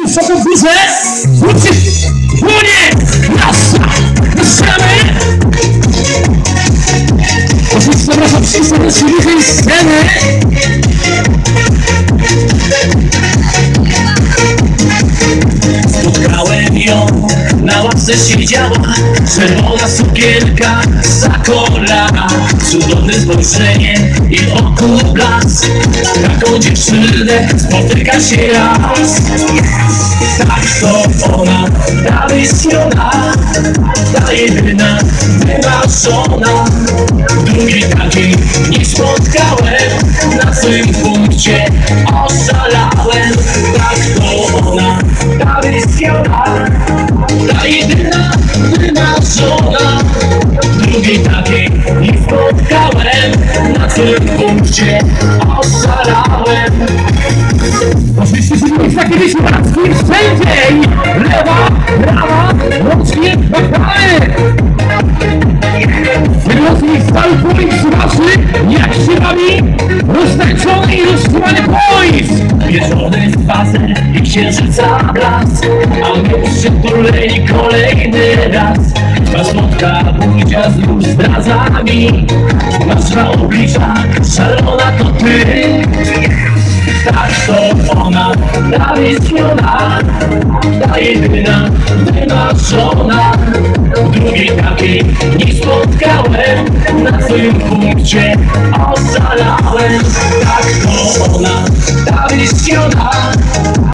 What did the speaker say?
wysoką górze, wrócić dłonie, rasa, wyszczamy. Oczywiście zapraszam wszystkich serdecznie do tej sceny. Spotkałem ją, na ławce siedziała, czerwona sukienka za kolana, cudowne spojrzenie i oku blask. Taką dziewczynę spotyka się raz. Tak to ona, ta wysiona, ta jedyna, wymarzona. Drugi taki nie spotkałem, na swym punkcie oszalałem. Tak to ona, ta wysiona, ta jedyna, wymarzona. Drugiej takiej nie spotkałem, na swym punkcie oszalałem. Oczywiście, że jest takie wyświadczki wszędzie i lewa, prawa, rączki, bakamy. Wyrosli stały polis waszy, jak szybami, roztańczony i roztrzymany polis. Wieczorny spacer i księżyca blask, a my przytuleni kolejny raz. Twa słodka budzia znów zdradza mi, nasza oblicza szalona to ty. Tak to ona, ta wyśniona, ta jedyna, wymarzona. Drugiej takiej nie spotkałem, na swoim punkcie oszalałem. Tak to ona, ta wyśniona.